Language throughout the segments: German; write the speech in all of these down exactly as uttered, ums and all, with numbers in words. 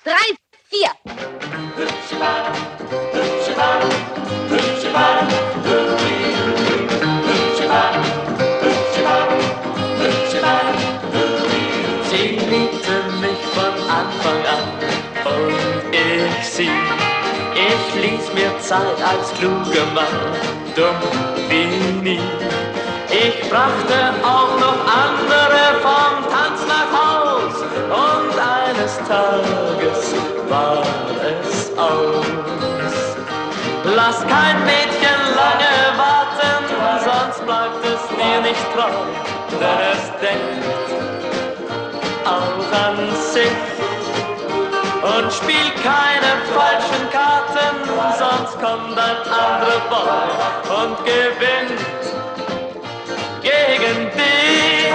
drei, vier. Sie liebte mich von Anfang an und ich sie. Ich ließ mir Zeit als kluger Mann, dumm wie nie. Ich brachte auch noch andere vom Tanz nach Haus und eines Tages war es aus. Lass kein Mädchen lange warten, sonst bleibt es dir nicht treu, denn es denkt auch an sich und spielt keine falschen Karten, sonst kommt ein anderer Boy und gewinnt gegen dich.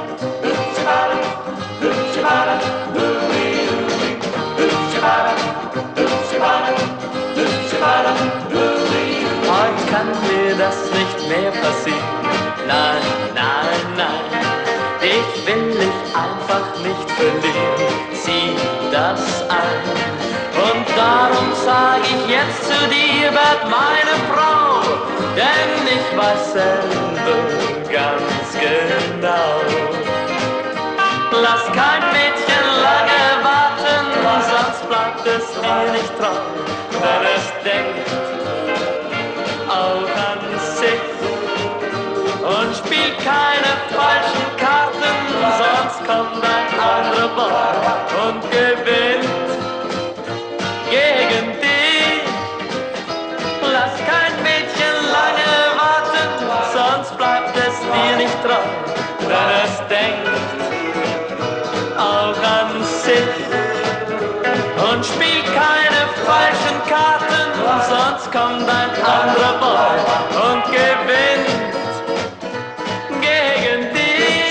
Heute kann mir das nicht mehr passieren. Nein, nein, nein. Ich will dich einfach nicht verlieren. Sieh das an. Und darum sag ich jetzt zu dir, werd meine Frau. Denn ich weiß selber ganz genau. Lass kein Mädchen lange warten, sonst bleibt es dir nicht treu. Denn es denkt auch an sich und spielt keine falschen Karten, sonst kommt ein anderer Boy und gewinnt gegen dich. Lass kein Mädchen lange warten, sonst bleibt es dir nicht treu, denn es denkt auch an sich und spielt keine falschen Karten, sonst kommt ein anderer Boy und gewinnt gegen dich.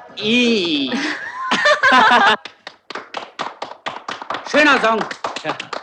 I. Schöner Song. Ja.